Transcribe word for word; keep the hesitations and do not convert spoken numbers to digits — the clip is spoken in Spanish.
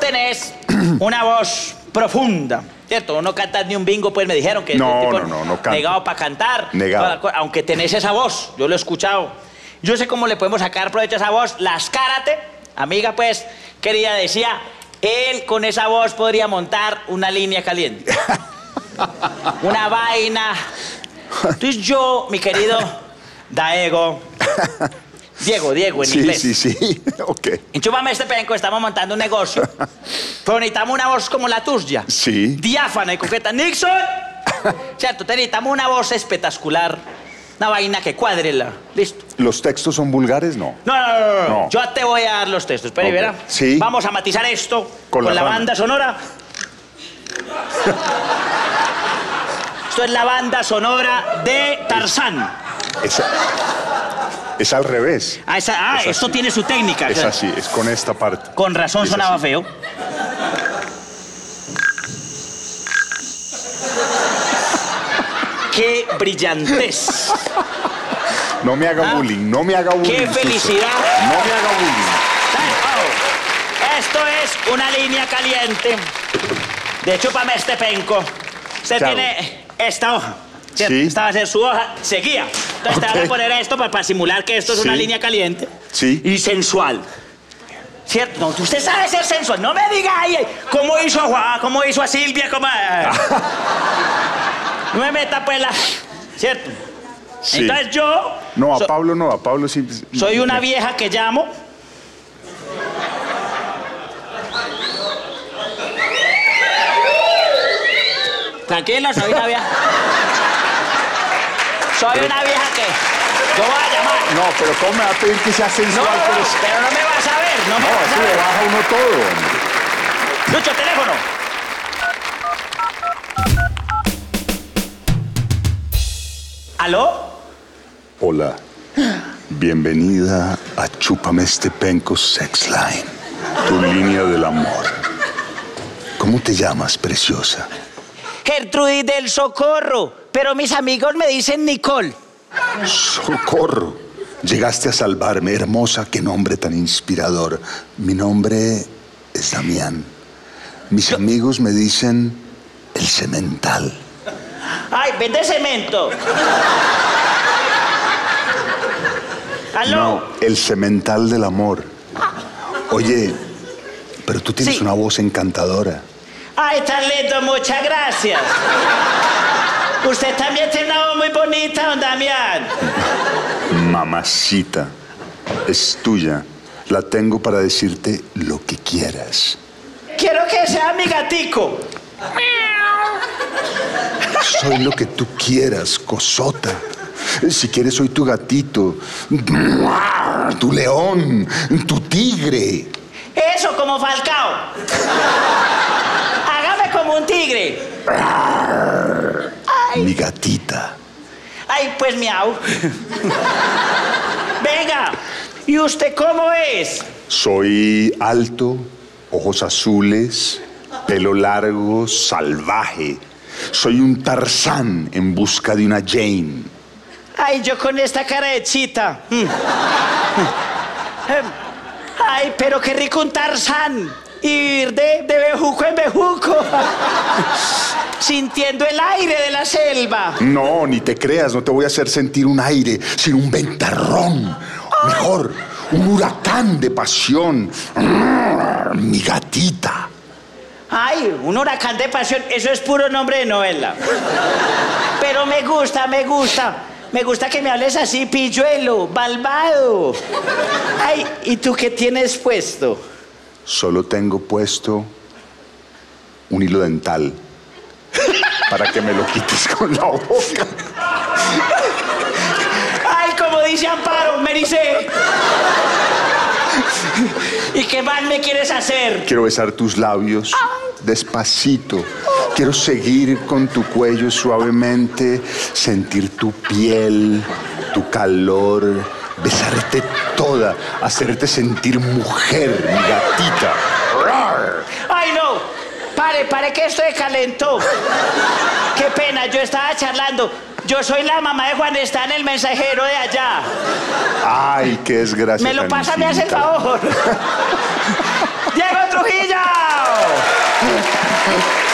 tenés una voz profunda, ¿cierto? No cantas ni un bingo, pues me dijeron que no, este tipo no, no, no canto. negado para cantar. Negado. Aunque tenés esa voz, yo lo he escuchado. Yo sé cómo le podemos sacar provecho a esa voz. Las Karate, amiga, pues, querida, decía, él con esa voz podría montar una línea caliente. Una vaina. Entonces yo, mi querido Daego, Diego, Diego en sí, inglés. Sí, sí, sí, ok. Enchúpame este penco, estamos montando un negocio. Pero necesitamos una voz como la tuya. Sí. Diáfana y coqueta. ¡Nixon! Cierto, te necesitamos una voz espectacular. Una vaina que cuadre la... Listo. ¿Los textos son vulgares? No. No, no, no, no. No. Yo te voy a dar los textos. Espera, Okay. verá. Sí. Vamos a matizar esto Con con, la la banda. banda sonora. Esto es la banda sonora de Tarzán. Es, es al revés. Ah, esa- ah, Es esto así. tiene su técnica. Es así, es con esta parte. Con razón Es sonaba así. feo. ¡Qué brillantez! No me haga Ah. bullying, no me haga bullying. ¡Qué Suso. felicidad! No me haga bullying. Oh, esto es una línea caliente. De chúpame este penco. Usted Claro. tiene esta hoja. ¿cierto? Sí. Esta va a ser su hoja. Seguía. Entonces te Ok. vas a poner esto para, para simular que esto es Sí. una línea caliente. Sí. Y sensual. ¿Cierto? No, usted sabe ser sensual. No me diga, ay, ay, cómo hizo a Juan, cómo hizo a Silvia, cómo... No me meta pues la... ¿Cierto? Sí. Entonces yo... No, a so- Pablo no, a Pablo sí. soy una vieja que llamo. Tranquilo, soy una vieja. Soy una vieja que... Yo voy a llamar. No, pero ¿cómo me va a pedir que sea No, sensual? no, Pero no, es- pero no me vas a ver, no me No, vas así a le ver. baja uno todo, hombre. Lucho, teléfono. ¿Aló? Hola. Bienvenida a Chúpame este penco Sex Line, tu línea del amor. ¿Cómo te llamas, preciosa? Gertrudis del Socorro, pero mis amigos me dicen Nicole. Socorro. Llegaste a salvarme, hermosa, qué nombre tan inspirador. Mi nombre es Damián. Mis amigos me dicen el cemental. Ay, vende cemento. ¿Aló? No, el cemental del amor. Oye, pero tú tienes Sí. una voz encantadora. Ay, tan lindo, muchas gracias. Usted también tiene una voz muy bonita, don Damián. Mamacita, es tuya. La tengo para decirte lo que quieras. Quiero que sea mi gatico. Soy lo que tú quieras, cosota. Si quieres, soy tu gatito, tu león, tu tigre. Eso, como Falcao. Hágame como un tigre. Mi gatita. Ay, pues miau. Venga, ¿y usted cómo es? Soy alto, ojos azules, pelo largo, salvaje. Soy un Tarzán en busca de una Jane. Ay, yo con esta cara de chita. Mm. Ay, pero qué rico un Tarzán. Ir de, de bejuco en bejuco. Sintiendo el aire de la selva. No, ni te creas, no te voy a hacer sentir un aire, sino un ventarrón. Mejor, un huracán de pasión. Mi gatita. Ay, un huracán de pasión. Eso es puro nombre de novela. Pero me gusta, me gusta. Me gusta que me hables así, pilluelo, malvado. Ay, ¿y tú qué tienes puesto? Solo tengo puesto un hilo dental para que me lo quites con la boca. Ay, como dice Amparo, me dice. ¿Y qué más me quieres hacer? Quiero besar tus labios despacito. Quiero seguir con tu cuello suavemente, sentir tu piel, tu calor, besarte toda, hacerte sentir mujer, mi gatita. Ay, no. Pare, pare que esto calentó. Qué pena, yo estaba charlando. Yo soy la mamá de Juan Están, el mensajero de allá. Ay, qué desgracia. Me lo tan pasa, me hace el infinita. favor. ¡Diego Trujillo! Ay.